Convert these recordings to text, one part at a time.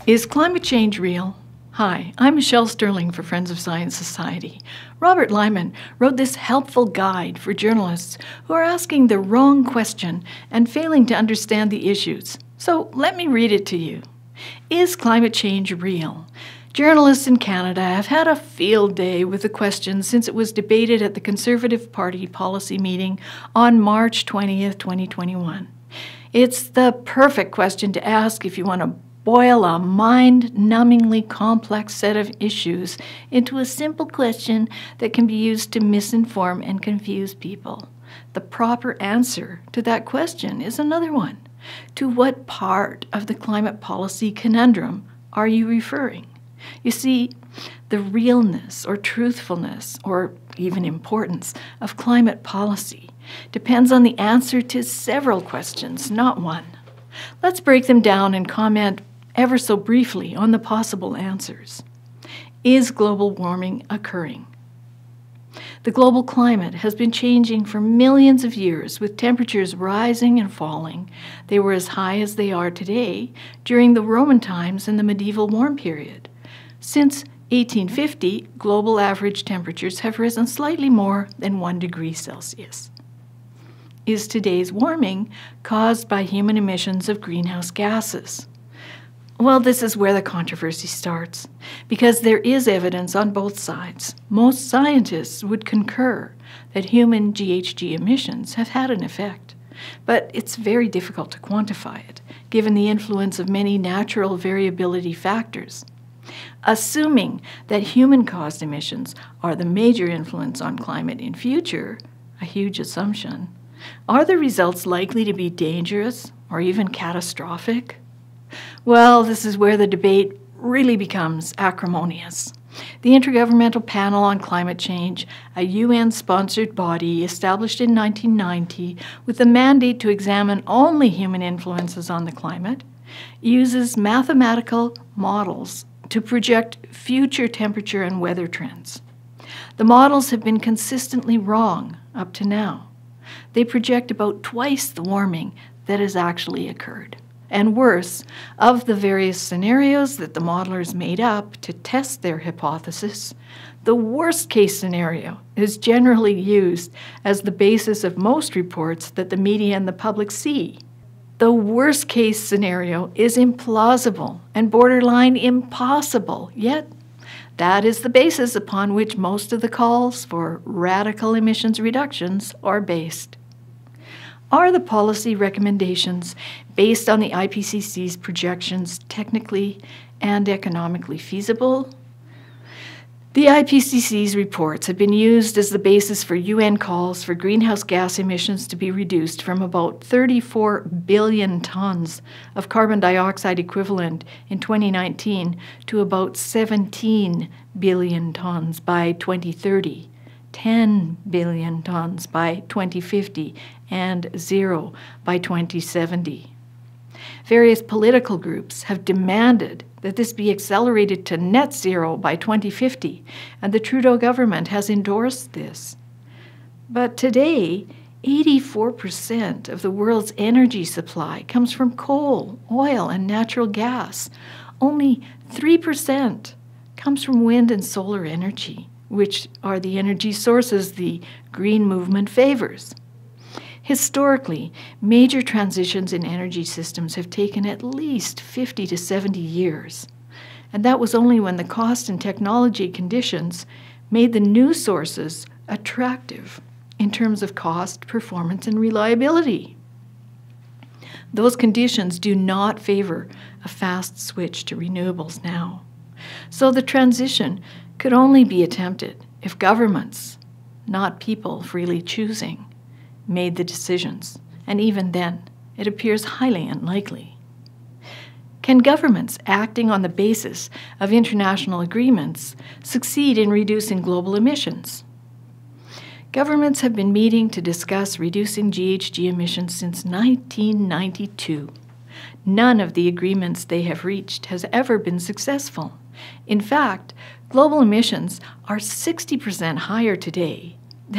Is climate change real? Hi, I'm Michelle Stirling for Friends of Science Society. Robert Lyman wrote this helpful guide for journalists who are asking the wrong question and failing to understand the issues. So let me read it to you. Is climate change real? Journalists in Canada have had a field day with the question since it was debated at the Conservative Party policy meeting on March 20th, 2021. It's the perfect question to ask if you want to boil a mind-numbingly complex set of issues into a simple question that can be used to misinform and confuse people. The proper answer to that question is another one. To what part of the climate policy conundrum are you referring? You see, the realness or truthfulness or even importance of climate policy depends on the answer to several questions, not one. Let's break them down and comment ever so briefly on the possible answers. Is global warming occurring? The global climate has been changing for millions of years, with temperatures rising and falling. They were as high as they are today during the Roman times and the medieval warm period. Since 1850, global average temperatures have risen slightly more than 1 degree Celsius. Is today's warming caused by human emissions of greenhouse gases? Well, this is where the controversy starts, because there is evidence on both sides. Most scientists would concur that human GHG emissions have had an effect, but it's very difficult to quantify it, given the influence of many natural variability factors. Assuming that human-caused emissions are the major influence on climate in future, a huge assumption, are the results likely to be dangerous or even catastrophic? Well, this is where the debate really becomes acrimonious. The Intergovernmental Panel on Climate Change, a UN-sponsored body established in 1990 with the mandate to examine only human influences on the climate, uses mathematical models to project future temperature and weather trends. The models have been consistently wrong up to now. They project about twice the warming that has actually occurred. And worse, of the various scenarios that the modelers made up to test their hypothesis, the worst-case scenario is generally used as the basis of most reports that the media and the public see. The worst-case scenario is implausible and borderline impossible, yet that is the basis upon which most of the calls for radical emissions reductions are based. Are the policy recommendations based on the IPCC's projections technically and economically feasible? The IPCC's reports have been used as the basis for UN calls for greenhouse gas emissions to be reduced from about 34 billion tons of carbon dioxide equivalent in 2019 to about 17 billion tons by 2030. 10 billion tons by 2050 and 0 by 2070. Various political groups have demanded that this be accelerated to net zero by 2050, and the Trudeau government has endorsed this. But today, 84% of the world's energy supply comes from coal, oil, and natural gas. Only 3% comes from wind and solar energy, which are the energy sources the green movement favors. Historically, major transitions in energy systems have taken at least 50 to 70 years, and that was only when the cost and technology conditions made the new sources attractive in terms of cost, performance, and reliability. Those conditions do not favor a fast switch to renewables now. So the transition could only be attempted if governments, not people freely choosing, made the decisions, and even then, it appears highly unlikely. Can governments acting on the basis of international agreements succeed in reducing global emissions? Governments have been meeting to discuss reducing GHG emissions since 1992. None of the agreements they have reached has ever been successful. In fact, global emissions are 60% higher today than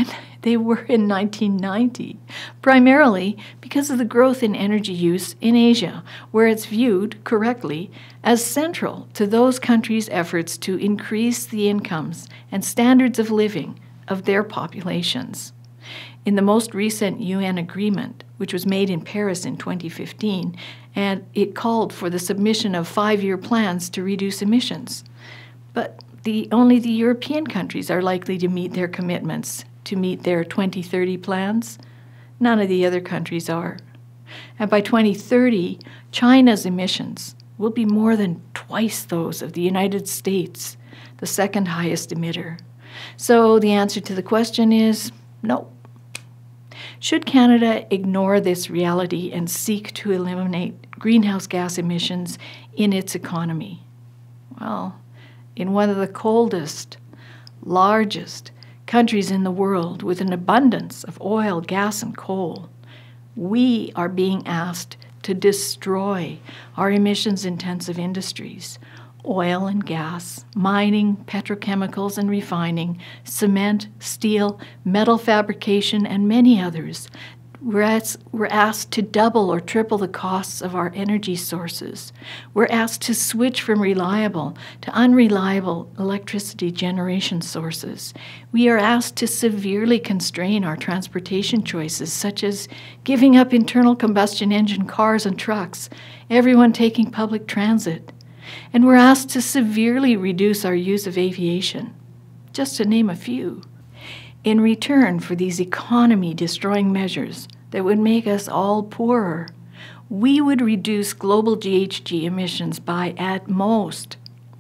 they were in 1990, primarily because of the growth in energy use in Asia, where it's viewed, correctly, as central to those countries' efforts to increase the incomes and standards of living of their populations. In the most recent UN agreement, which was made in Paris in 2015, and it called for the submission of 5-year plans to reduce emissions. But only the European countries are likely to meet their commitments to meet their 2030 plans. None of the other countries are. And by 2030, China's emissions will be more than twice those of the United States, the second highest emitter. So the answer to the question is no. Should Canada ignore this reality and seek to eliminate greenhouse gas emissions in its economy? Well, in one of the coldest, largest countries in the world with an abundance of oil, gas, and coal, we are being asked to destroy our emissions-intensive industries, oil and gas, mining, petrochemicals and refining, cement, steel, metal fabrication, and many others. We're asked to double or triple the costs of our energy sources. We're asked to switch from reliable to unreliable electricity generation sources. We are asked to severely constrain our transportation choices, such as giving up internal combustion engine cars and trucks, everyone taking public transit. And we're asked to severely reduce our use of aviation, just to name a few. In return for these economy-destroying measures that would make us all poorer, we would reduce global GHG emissions by at most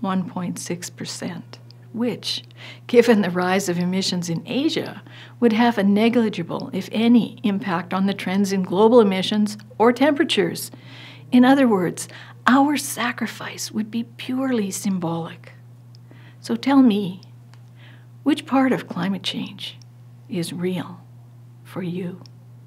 1.6%, which, given the rise of emissions in Asia, would have a negligible, if any, impact on the trends in global emissions or temperatures. In other words, our sacrifice would be purely symbolic. So tell me, which part of climate change is real for you?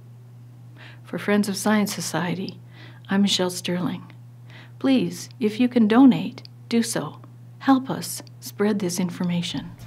For Friends of Science Society, I'm Michelle Stirling. Please, if you can donate, do so. Help us spread this information.